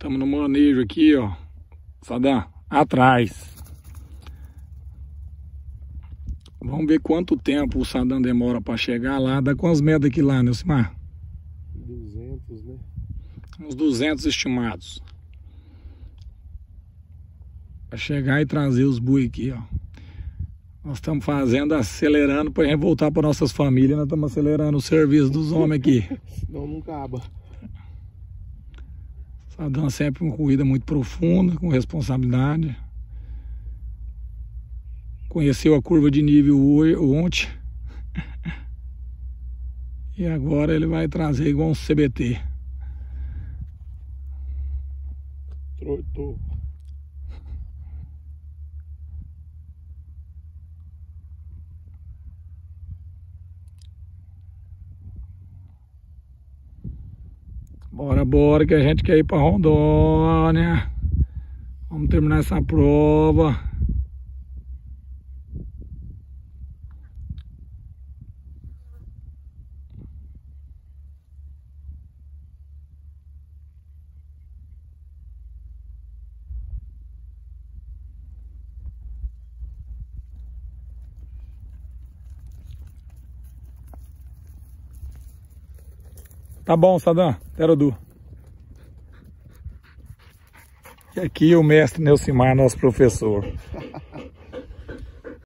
Estamos no manejo aqui, ó. Sadam, atrás. Vamos ver quanto tempo o Sadam demora para chegar lá. Dá quantos metros aqui lá, Nilcimar? 200, né? Uns 200 estimados. Para chegar e trazer os boi aqui, ó. Nós estamos fazendo, acelerando para a gente voltar para nossas famílias. Nós estamos acelerando o serviço dos homens aqui. Senão não acaba. Sadam sempre uma corrida muito profunda, com responsabilidade. Conheceu a curva de nível ontem. E agora ele vai trazer igual um CBT. Trotou. Bora, bora, que a gente quer ir para Rondônia. Vamos terminar essa prova. Tá bom, Sadam, Terodu. E aqui o mestre Nilcimar, nosso professor.